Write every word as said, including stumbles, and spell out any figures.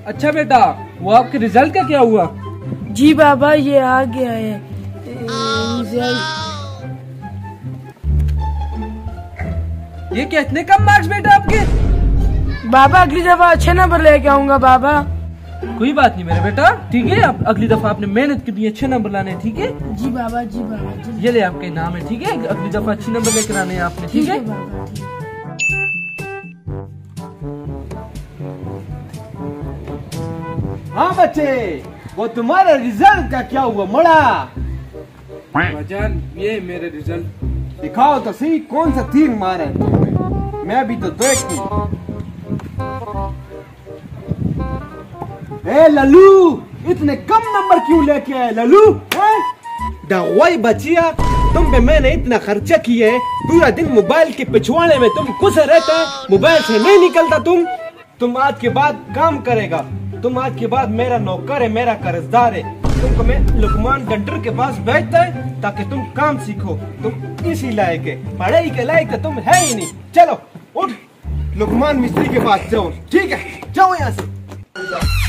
अच्छा बेटा, वो आपके रिजल्ट का क्या हुआ? जी बाबा, ये आ गया है रिजल्ट। ये क्या इतने कम मार्क्स बेटा आपके? बाबा अगली दफा अच्छे नंबर लेके आऊंगा बाबा। कोई बात नहीं मेरे बेटा, ठीक है। आप अगली दफा आपने मेहनत करनी है, अच्छे नंबर लाने हैं, ठीक है? जी बाबा, जी बाबा जी। ये ले आपके इनाम है, ठीक है? अगली दफा अच्छे नंबर लेकर आने हैं आपने, ठीक है? बाबा ठीक। हाँ बच्चे, वो तुम्हारे रिजल्ट का क्या हुआ मड़ा? भाईजान, ये मेरे रिजल्ट। दिखाओ तो सही, कौन सा तीर मारा है तुमने? मैं भी तो देखूं। ए लल्लू, इतने कम नंबर क्यों लेके आए लल्लू? दवाई बचिया, तुम पे मैंने इतना खर्चा किया है, पूरा दिन मोबाइल के पिछवाड़े में तुम घुसे रहता है, मोबाइल से नहीं निकलता तुम। तुम आज के बाद काम करेगा, तुम आज के बाद मेरा नौकर है, मेरा कर्जदार है। तुमको मैं लुकमान डंडर के पास भेजता है ताकि तुम काम सीखो। तुम इसी लायक है, पढ़ाई के लायक तो तुम है ही नहीं। चलो उठ, लुकमान मिस्त्री के पास जाओ, ठीक है? जाओ यहाँ से।